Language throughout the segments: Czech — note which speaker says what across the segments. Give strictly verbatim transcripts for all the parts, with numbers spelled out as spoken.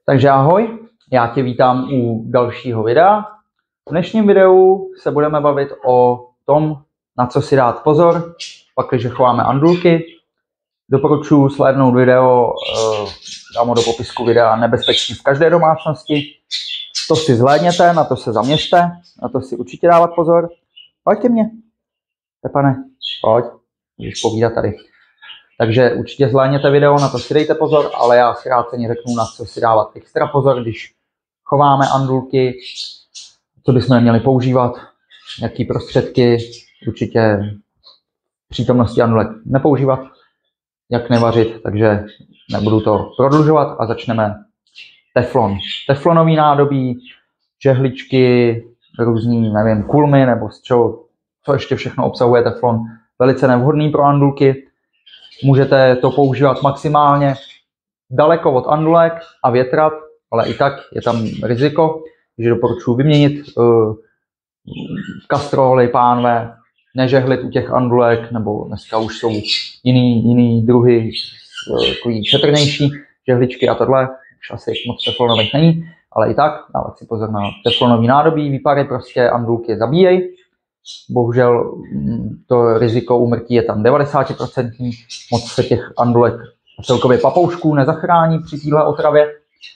Speaker 1: Takže ahoj, já tě vítám u dalšího videa. V dnešním videu se budeme bavit o tom, na co si dát pozor, pakliže chováme andulky. Doporučuji slednout video, dám ho do popisku videa, nebezpečí v každé domácnosti. To si zhlédněte, na to se zaměřte, na to si určitě dávat pozor. Pojďte mě, Pepane, pojď, můžeš povídat tady. Takže určitě zhlédněte video, na to si dejte pozor, ale já zkráceně řeknu, na co si dávat extra pozor, když chováme andulky, co bychom měli používat, jaký prostředky, určitě v přítomnosti andulek nepoužívat, jak nevařit, takže nebudu to prodlužovat a začneme teflon. Teflonový nádobí, žehličky, různý, nevím, kulmy nebo z čeho, co ještě všechno obsahuje teflon, velice nevhodný pro andulky. Můžete to používat maximálně daleko od andulek a větrat, ale i tak je tam riziko, že doporučuji vyměnit uh, kastroly, pánve, nežehlit u těch andulek, nebo dneska už jsou jiný, jiný druhy, uh, šetrnější žehličky a tohle, už asi moc teflonových není, ale i tak dávat si pozor na teflonový nádobí, výpary prostě andulky zabíjejí. Bohužel to riziko úmrtí je tam devadesát procent, moc se těch andulek a celkově papoušků nezachrání při téhle otravě.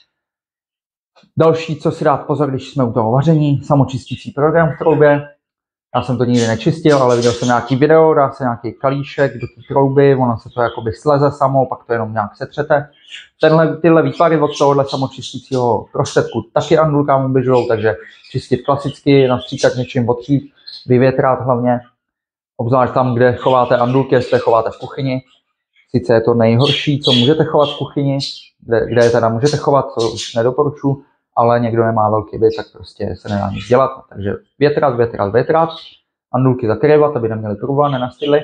Speaker 1: Další, co si dát pozor, když jsme u toho vaření, samočistící program v troubě. Já jsem to nikdy nečistil, ale viděl jsem nějaký video, dá se nějaký kalíšek do té trouby, ono se to jakoby sleze samo, pak to jenom nějak setřete. Tenhle, tyhle výpary od tohohle samočistícího prostředku taky andulkám ubližují, takže čistit klasicky, nastříkat něčím, otřít, vyvětrat hlavně, obzvlášť tam, kde chováte andulky, jestli chováte v kuchyni. Sice je to nejhorší, co můžete chovat v kuchyni, kde, kde je teda můžete chovat, to už nedoporučuji, ale někdo nemá velký byt, tak prostě se nedá nic dělat. Takže větrat, větrat, větrat, andulky zakrývat, aby neměly průval, nenastydly,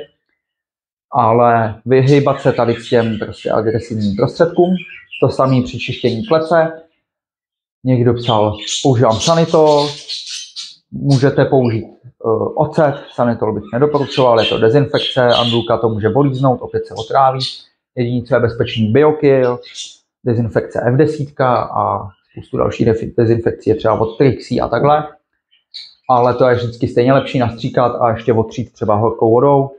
Speaker 1: ale vyhýbat se tady k těm prostě agresivním prostředkům. To samé při čištění klece. Někdo psal, používám sanitol, můžete použít uh, ocet, sanitol bych nedoporučoval, je to dezinfekce, andulka to může bolíznout, opět se otráví. Jediné, co je bezpečný, Biokill, dezinfekce F deset a spoustu dalších dezinfekcí je třeba od Trixie a takhle. Ale to je vždycky stejně lepší nastříkat a ještě otřít třeba horkou vodou.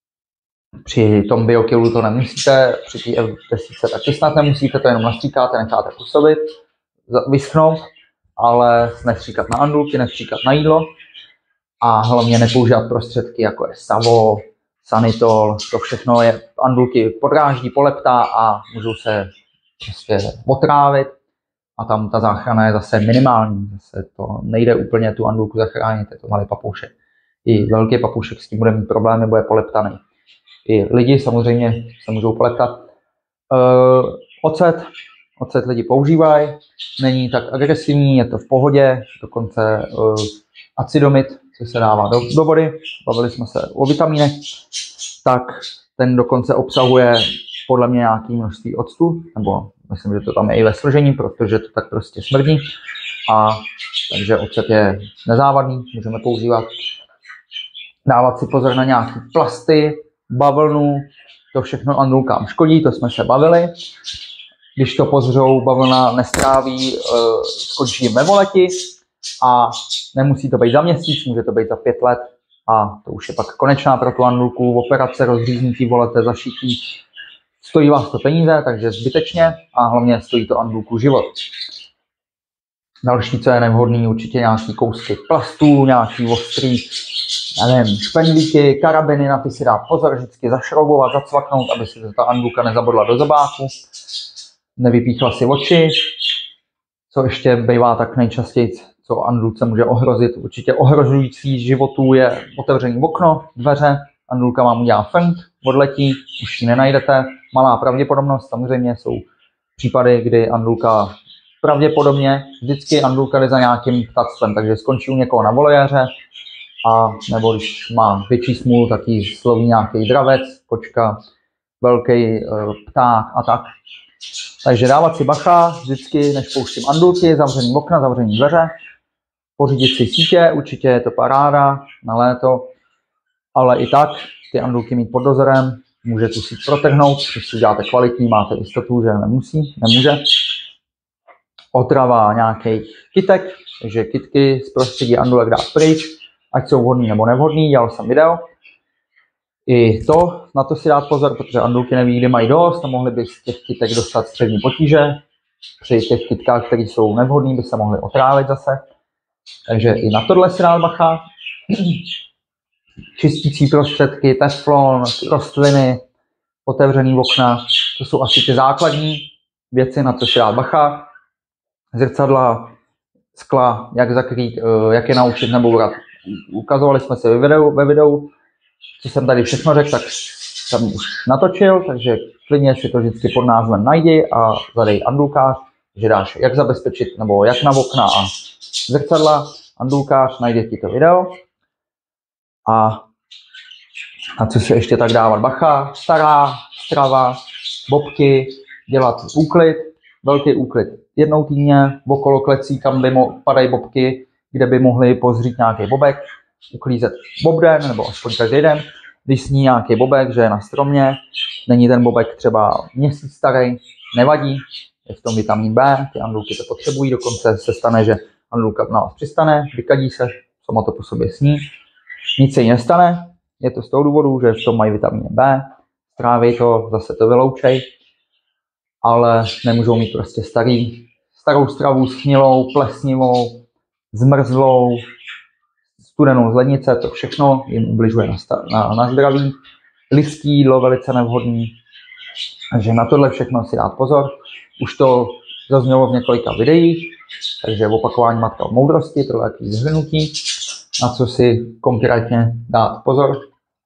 Speaker 1: Při tom Biokillu to nemusíte, při té F deset taky snad nemusíte, to jenom nastříkáte, necháte působit, vyschnout, ale nestříkat na andulky, nestříkat na jídlo a hlavně nepoužívat prostředky jako je Savo, sanitol, to všechno je andulky podráždí, poleptá a můžou se prostě otrávit a tam ta záchrana je zase minimální, zase to nejde úplně tu andulku zachránit, je to malý papoušek. I velký papoušek s tím bude mít problémy, bude poleptaný. I lidi samozřejmě se můžou poleptat. Uh, ocet, ocet lidi používají, není tak agresivní, je to v pohodě, dokonce uh, acidomid, co se dává do, do vody, bavili jsme se o vitamínech, tak ten dokonce obsahuje podle mě nějaké množství octu, nebo myslím, že to tam je i ve složení, protože to tak prostě smrdí. A takže ocet je nezávadný, můžeme používat. Dávat si pozor na nějaké plasty, bavlnu, to všechno andulkám škodí, to jsme se bavili. Když to pozřou, bavlna nestráví, skončí jim ve voleti a nemusí to být za měsíc, může to být za pět let a to už je pak konečná pro tu andulku, operace, rozříznutí volete, zašití. Stojí vás to peníze, takže zbytečně a hlavně stojí to andulku život. Další, co je nevhodný, určitě nějaký kousky plastů, nějaký ostrý, nevím, špendlíky, karabiny, na ty si dát pozor, vždycky zašroubovat, zacvaknout, aby si ta andulka nezabodla do zobáku, nevypíchla si oči. Co ještě bývá tak nejčastěji, co andulce může ohrozit, určitě ohrožující životů je otevřený okno, dveře, andulka vám udělá funk, odletí, už ji nenajdete, malá pravděpodobnost, samozřejmě jsou případy, kdy andulka pravděpodobně, vždycky andulka jde za nějakým ptactvem, takže skončí u někoho na voliéře, a nebo když má větší smůlu, tak jí sloví nějaký dravec, kočka, velký uh, pták a tak. Takže dávat si bacha, vždycky, než pouštím andulky, zavřený okna, zavřený dveře, pořídit si sítě, určitě je to paráda na léto, ale i tak ty andulky mít pod dozorem, může tu síť protrhnout, když si uděláte kvalitní, máte jistotu, že nemusí, nemůže. otrava nějakých kytek, takže kytky z prostředí andulek dát pryč, ať jsou vhodný nebo nevhodný, dělal jsem video. I to, na to si dát pozor, protože andulky neví, kdy mají dost a mohli by z těch kytek dostat střední potíže. Při těch kytkách, které jsou nevhodné, by se mohly otrávit zase. Takže i na tohle si dát bacha. Čistící prostředky, teflon, rostliny, otevřený okna, to jsou asi ty základní věci, na co si dát bacha. Zrcadla, skla, jak zakrýt, jak je naučit nebourat. Ukazovali jsme si ve videu, ve videu, co jsem tady všechno řekl, tak jsem už natočil, takže klidně si to vždycky pod názvem najdi a zadej andulkář, že dáš jak zabezpečit, nebo jak na okna a zrcadla, andulkář, najde ti to video. A na co se ještě tak dávat bacha, stará strava, bobky, dělat úklid, velký úklid jednou týdně, okolo klecí, kam by mo- padají bobky, kde by mohli pozřít nějaký bobek, uklízet bobden, nebo aspoň každý den. Když sní nějaký bobek, že je na stromě, není ten bobek třeba měsíc starý, nevadí, je v tom vitamin B, ty andulky to potřebují, dokonce se stane, že andulka na vás přistane, vykadí se, samo to po sobě sní, nic se jí nestane, je to z toho důvodu, že v tom mají vitamin B, stráví to, zase to vyloučej, ale nemůžou mít prostě starý, starou stravu schnilou, plesnivou, zmrzlou, studenou z lednice, to všechno jim ubližuje na, na, na zdraví. Listí jídlo velice nevhodný, takže na tohle všechno si dát pozor. Už to zaznělo v několika videích, takže opakování matka moudrosti, tohle je takový zhrnutí, na co si konkrétně dát pozor.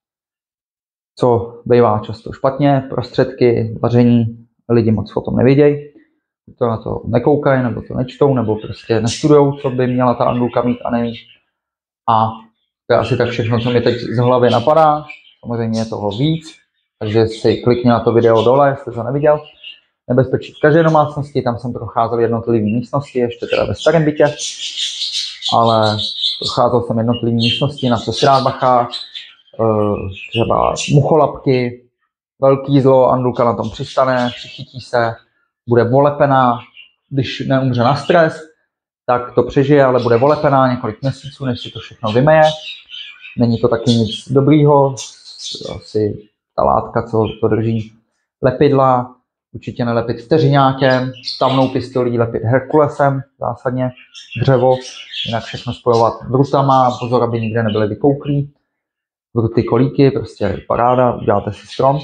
Speaker 1: Co bývá často špatně, prostředky, vaření, lidi moc o tom nevědějí, to na to nekoukají, nebo to nečtou, nebo prostě nestudujou, co by měla ta andulka mít a nemít. A to je asi tak všechno, co mi teď z hlavy napadá. Samozřejmě je toho víc, takže si klikni na to video dole, jestli to neviděl. Nebezpečí v každé domácnosti, tam jsem procházel jednotlivé místnosti, ještě teda ve starém bytě, ale procházel jsem jednotlivé místnosti, na co si dát bacha, třeba mucholapky, velký zlo, andulka na tom přistane, přichytí se, bude volepená, když neumře na stres, tak to přežije, ale bude volepená několik měsíců, než si to všechno vymeje. Není to taky nic dobrýho, asi ta látka, co to drží, lepidla, určitě nelepit vteřiňákem, stavnou pistolí, lepit herkulesem, zásadně dřevo, jinak všechno spojovat vrutama, pozor, aby nikde nebyly vykouklí. Vruty, kolíky, prostě paráda, uděláte si strom.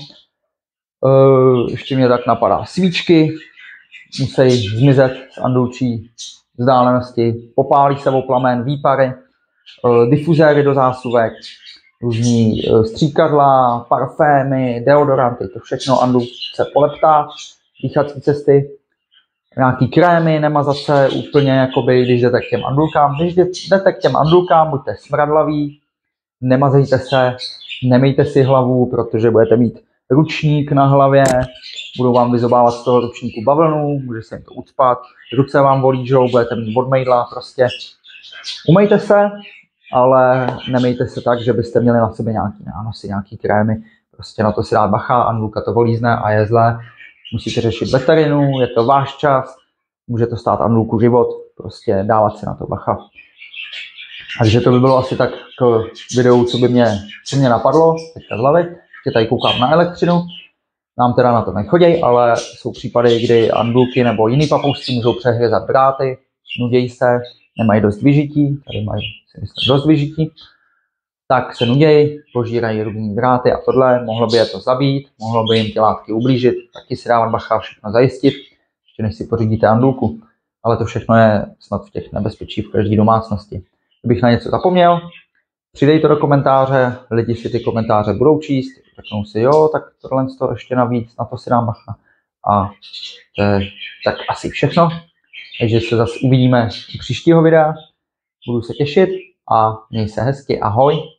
Speaker 1: Ještě mě tak napadá svíčky, musí zmizet z andulčí vzdálenosti, popálí se o plamen, výpary, difuzéry do zásuvek, různí stříkadla, parfémy, deodoranty, to všechno andulce poleptá, dýchací cesty, nějaký krémy, nemazat se úplně, jakoby, když jdete k těm andulkám. Když jdete k těm andulkám, buďte smradlaví, nemazejte se, nemejte si hlavu, protože budete mít ručník na hlavě, budou vám vyzobávat z toho ručníku bavlnu, může se jim to ucpat, ruce vám volížou, budete mít od mejdla, prostě umejte se, ale nemejte se tak, že byste měli na sobě nějaký nánosy, nějaký krémy, prostě na to si dát bacha, andulka to volízne a je zlé, musíte řešit veterinu, je to váš čas, může to stát andulku život, prostě dávat si na to bacha. Takže to by bylo asi tak k videu, co by mě, co mě napadlo teďka z hlavy. Teď tady koukám na elektřinu, nám teda na to nechodí, ale jsou případy, kdy andulky nebo jiný papoušci můžou přehvězat dráty, nudějí se, nemají dost vyžití, tady mají si myslím, dost vyžití, tak se nudějí, požírají různý dráty a tohle, mohlo by je to zabít, mohlo by jim ty látky ublížit, taky si dávat bacha, všechno zajistit, ještě než si pořídíte andulku, ale to všechno je snad v těch nebezpečí v každé domácnosti. Kdybych na něco zapomněl, přidej to do komentáře, lidi si ty komentáře budou číst, řeknou si, jo, tak tohle to ještě navíc, na to si dám bacha. A to je tak asi všechno. Takže se zase uvidíme u příštího videa. Budu se těšit a měj se hezky, ahoj.